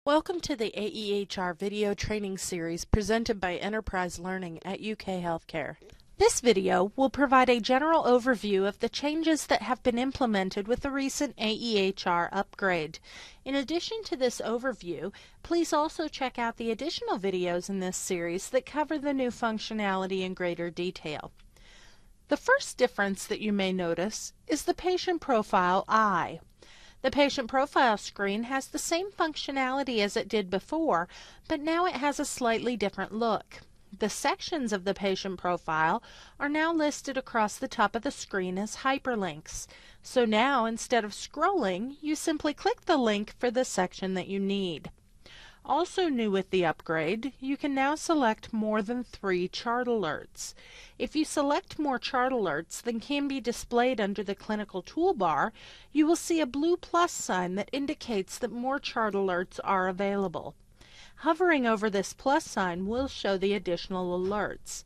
Welcome to the AEHR video training series presented by Enterprise Learning at UKHealthCare. This video will provide a general overview of the changes that have been implemented with the recent AEHR upgrade. In addition to this overview, please also check out the additional videos in this series that cover the new functionality in greater detail. The first difference that you may notice is the patient profile eye. The patient profile screen has the same functionality as it did before, but now it has a slightly different look. The sections of the patient profile are now listed across the top of the screen as hyperlinks. So now, instead of scrolling, you simply click the link for the section that you need. Also new with the upgrade, you can now select more than 3 chart alerts. If you select more chart alerts than can be displayed under the clinical toolbar, you will see a blue plus sign that indicates that more chart alerts are available. Hovering over this plus sign will show the additional alerts.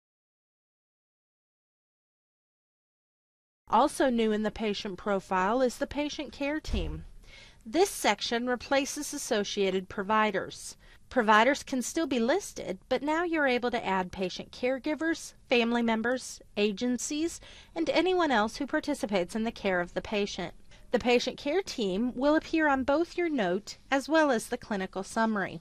Also new in the patient profile is the patient care team. This section replaces associated providers. Providers can still be listed, but now you're able to add patient caregivers, family members, agencies, and anyone else who participates in the care of the patient. The patient care team will appear on both your note as well as the clinical summary.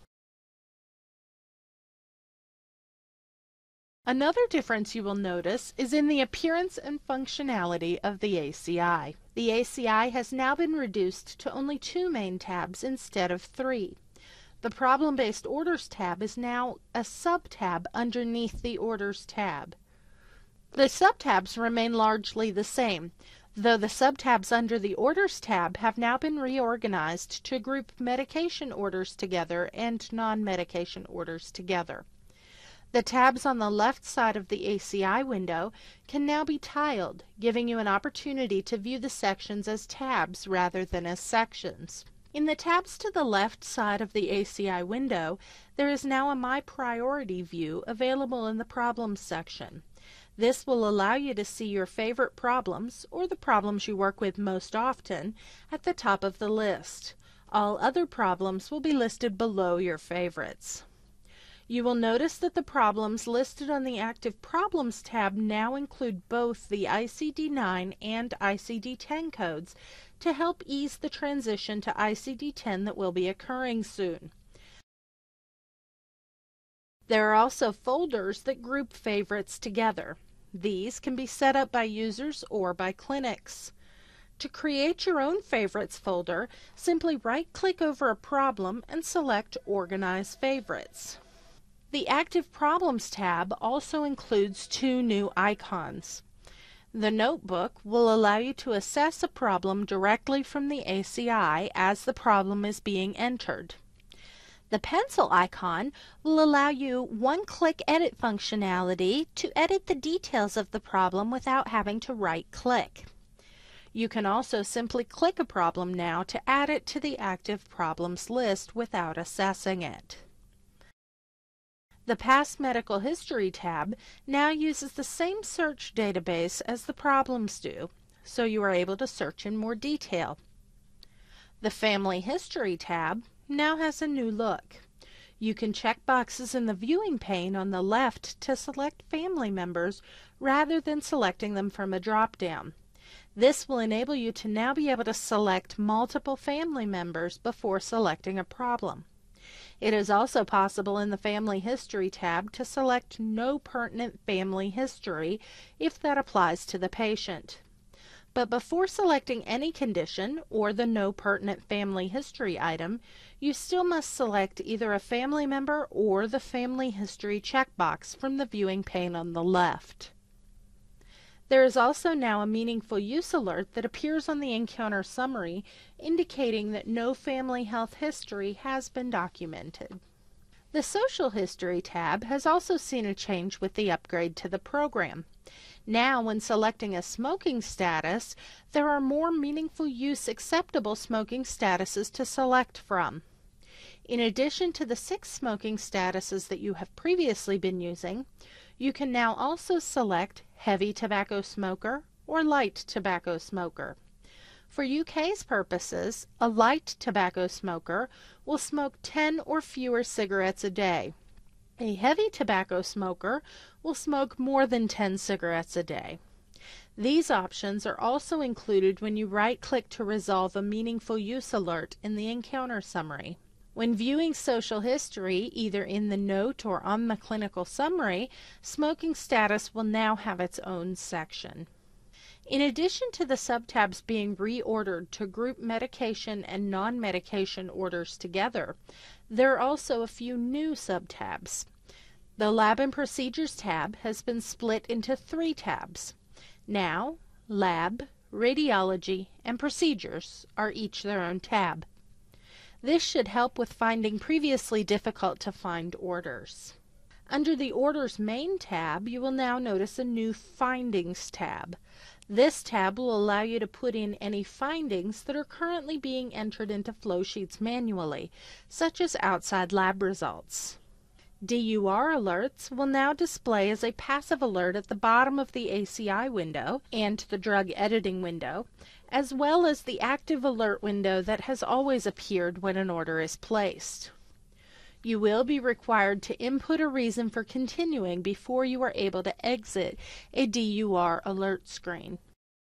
Another difference you will notice is in the appearance and functionality of the ACI. The ACI has now been reduced to only 2 main tabs instead of 3. The Problem-Based Orders tab is now a sub-tab underneath the Orders tab. The sub-tabs remain largely the same, though the sub-tabs under the Orders tab have now been reorganized to group medication orders together and non-medication orders together. The tabs on the left side of the ACI window can now be tiled, giving you an opportunity to view the sections as tabs rather than as sections. In the tabs to the left side of the ACI window, there is now a My Priority view available in the Problems section. This will allow you to see your favorite problems, or the problems you work with most often, at the top of the list. All other problems will be listed below your favorites. You will notice that the problems listed on the Active Problems tab now include both the ICD-9 and ICD-10 codes to help ease the transition to ICD-10 that will be occurring soon. There are also folders that group favorites together. These can be set up by users or by clinics. To create your own favorites folder, simply right-click over a problem and select Organize Favorites. The Active Problems tab also includes 2 new icons. The Notebook will allow you to assess a problem directly from the ACI as the problem is being entered. The Pencil icon will allow you one-click edit functionality to edit the details of the problem without having to right-click. You can also simply click a problem now to add it to the Active Problems list without assessing it. The Past Medical History tab now uses the same search database as the problems do, so you are able to search in more detail. The Family History tab now has a new look. You can check boxes in the viewing pane on the left to select family members rather than selecting them from a drop-down. This will enable you to now be able to select multiple family members before selecting a problem. It is also possible in the Family History tab to select No Pertinent Family History if that applies to the patient. But before selecting any condition or the No Pertinent Family History item, you still must select either a family member or the Family History checkbox from the viewing pane on the left. There is also now a meaningful use alert that appears on the encounter summary, indicating that no family health history has been documented. The Social History tab has also seen a change with the upgrade to the program. Now, when selecting a smoking status, there are more meaningful use acceptable smoking statuses to select from. In addition to the 6 smoking statuses that you have previously been using, you can now also select heavy tobacco smoker or light tobacco smoker. For UK's purposes, a light tobacco smoker will smoke 10 or fewer cigarettes a day. A heavy tobacco smoker will smoke more than 10 cigarettes a day. These options are also included when you right-click to resolve a meaningful use alert in the encounter summary. When viewing social history, either in the note or on the clinical summary, smoking status will now have its own section. In addition to the subtabs being reordered to group medication and non-medication orders together, there are also a few new subtabs. The Lab and Procedures tab has been split into 3 tabs. Now, Lab, Radiology, and Procedures are each their own tab. This should help with finding previously difficult to find orders. Under the Orders main tab, you will now notice a new Findings tab. This tab will allow you to put in any findings that are currently being entered into flow sheets manually, such as outside lab results. DUR alerts will now display as a passive alert at the bottom of the ACI window and the drug editing window, as well as the active alert window that has always appeared when an order is placed. You will be required to input a reason for continuing before you are able to exit a DUR alert screen.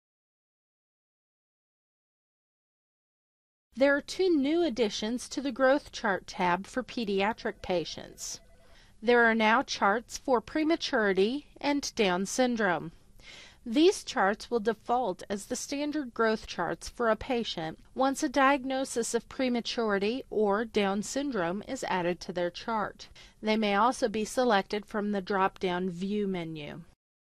There are 2 new additions to the Growth Chart tab for pediatric patients. There are now charts for prematurity and Down syndrome. These charts will default as the standard growth charts for a patient once a diagnosis of prematurity or Down syndrome is added to their chart. They may also be selected from the drop-down View menu.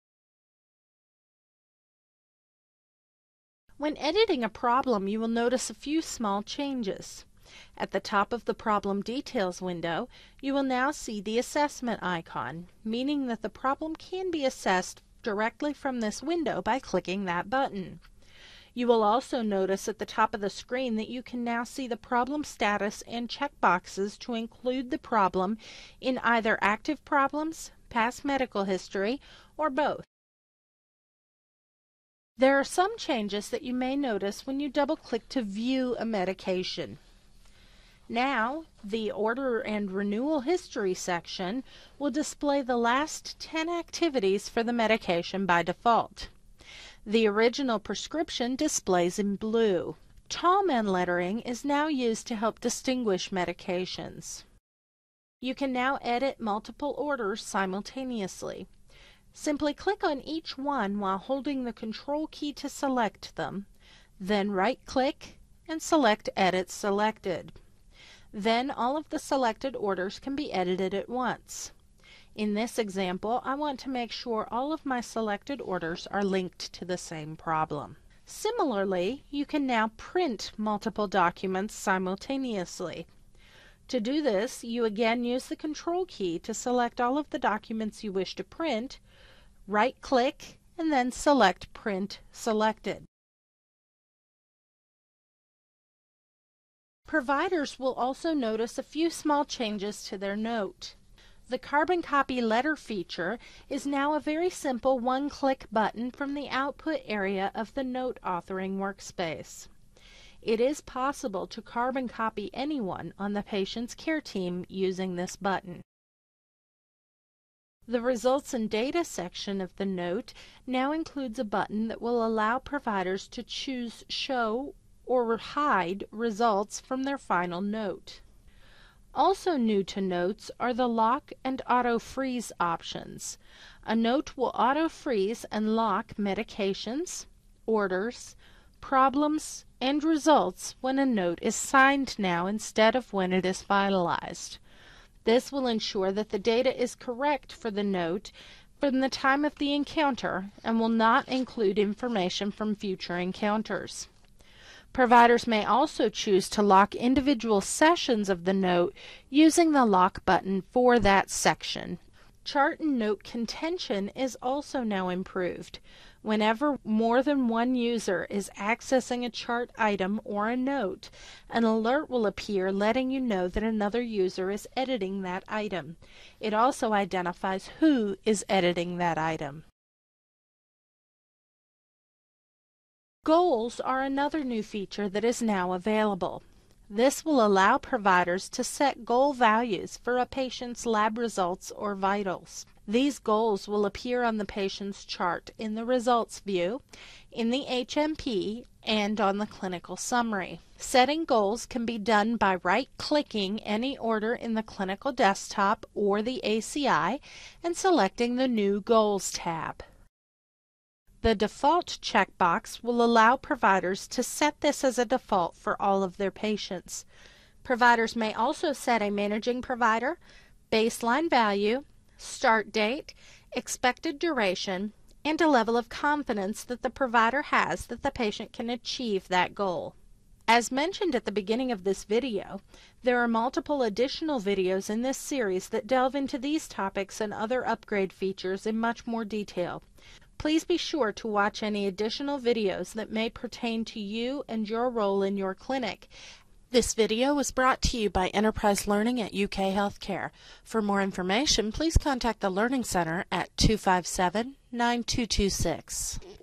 When editing a problem, you will notice a few small changes. At the top of the Problem Details window, you will now see the Assessment icon, meaning that the problem can be assessed directly from this window by clicking that button. You will also notice at the top of the screen that you can now see the problem status and checkboxes to include the problem in either active problems, past medical history, or both. There are some changes that you may notice when you double-click to view a medication. Now, the Order and Renewal History section will display the last 10 activities for the medication by default. The original prescription displays in blue. Tallman lettering is now used to help distinguish medications. You can now edit multiple orders simultaneously. Simply click on each one while holding the Control key to select them, then right-click and select Edit Selected. Then all of the selected orders can be edited at once. In this example, I want to make sure all of my selected orders are linked to the same problem. Similarly, you can now print multiple documents simultaneously. To do this, you again use the Control key to select all of the documents you wish to print, right-click, and then select Print Selected. Providers will also notice a few small changes to their note. The Carbon Copy Letter feature is now a very simple one-click button from the output area of the note authoring workspace. It is possible to carbon copy anyone on the patient's care team using this button. The Results and Data section of the note now includes a button that will allow providers to choose Show or hide results from their final note. Also new to notes are the lock and auto-freeze options. A note will auto-freeze and lock medications, orders, problems, and results when a note is signed now instead of when it is finalized. This will ensure that the data is correct for the note from the time of the encounter and will not include information from future encounters. Providers may also choose to lock individual sessions of the note using the lock button for that section. Chart and note contention is also now improved. Whenever more than one user is accessing a chart item or a note, an alert will appear letting you know that another user is editing that item. It also identifies who is editing that item. Goals are another new feature that is now available. This will allow providers to set goal values for a patient's lab results or vitals. These goals will appear on the patient's chart in the results view, in the HMP, and on the clinical summary. Setting goals can be done by right-clicking any order in the clinical desktop or the ACI and selecting the New Goals tab. The default checkbox will allow providers to set this as a default for all of their patients. Providers may also set a managing provider, baseline value, start date, expected duration, and a level of confidence that the provider has that the patient can achieve that goal. As mentioned at the beginning of this video, there are multiple additional videos in this series that delve into these topics and other upgrade features in much more detail. Please be sure to watch any additional videos that may pertain to you and your role in your clinic. This video was brought to you by Enterprise Learning at UK Healthcare. For more information, please contact the Learning Center at 257-9226.